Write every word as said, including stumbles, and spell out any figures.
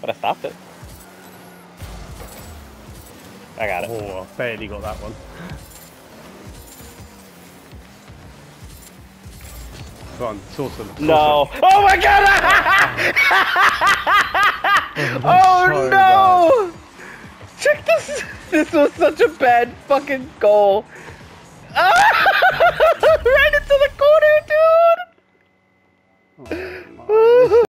But I stopped it. I got it. Oh, I barely got that one. Go on, sauce them. sauce No. them. Oh my god! Oh so no! Check this. This was such a bad fucking goal. Right into the corner, dude!